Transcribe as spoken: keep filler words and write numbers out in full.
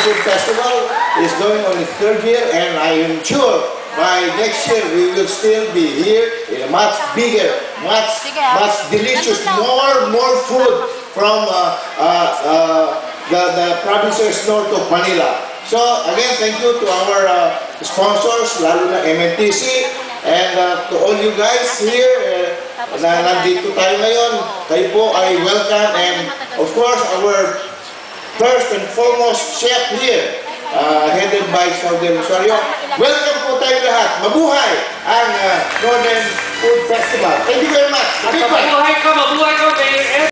Food Festival is going on its third year, and I am sure by next year we will still be here in a much bigger, much, much delicious, more, more food from uh, uh, uh, the, the provinces north of Manila. So again, thank you to our uh, sponsors, lalo na M N T C, and uh, to all you guys here uh, na nandito tayo ngayon. Kayo po ay welcome, and of course our first and foremost chef here, uh, headed by Saudi Rosario. Welcome po tayo lahat. Mabuhay ang uh, Northern Food Festival. Thank you very much. Mabuhay ka, mabuhay ka, Mayor.